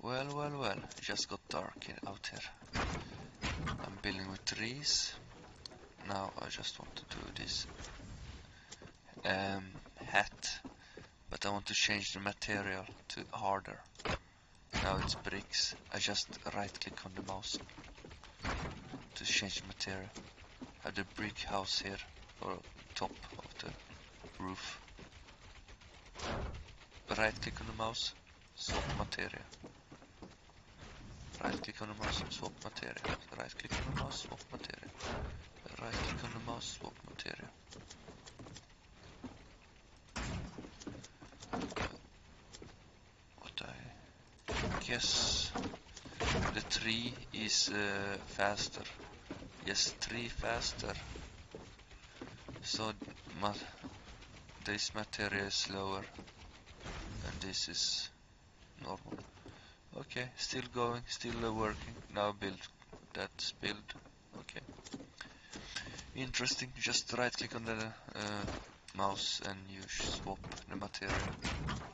Well, it just got dark out here. I'm building with trees. Now I just want to do this hat, but I want to change the material to harder. Now it's bricks. I just right click on the mouse to change the material. I have the brick house here, or top of the roof. Right click on the mouse, swap material. Right click on the mouse, swap material. Right click on the mouse, swap material. Right click on the mouse, swap material. What I guess the tree is faster. Yes, 3 faster. So this material is slower, and this is normal. Okay, still going, still working. Now build. That's build. Okay. Interesting. Just right click on the mouse and you swap the material.